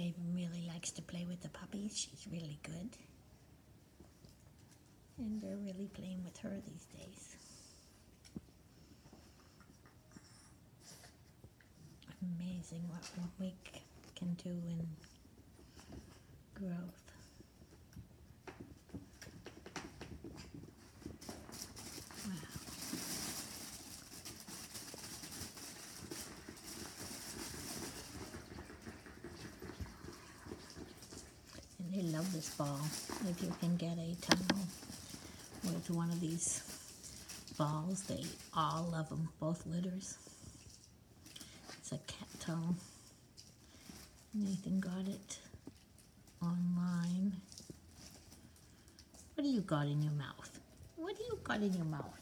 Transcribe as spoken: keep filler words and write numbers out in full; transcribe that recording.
Faven really likes to play with the puppies. She's really good. And they're really playing with her these days. Amazing what one week can do in growth. Wow. And they love this ball. If you can get a tunnel with one of these balls, they all love them, both litters. It's a cat tunnel. Nathan got it online. What do you got in your mouth? What do you got in your mouth?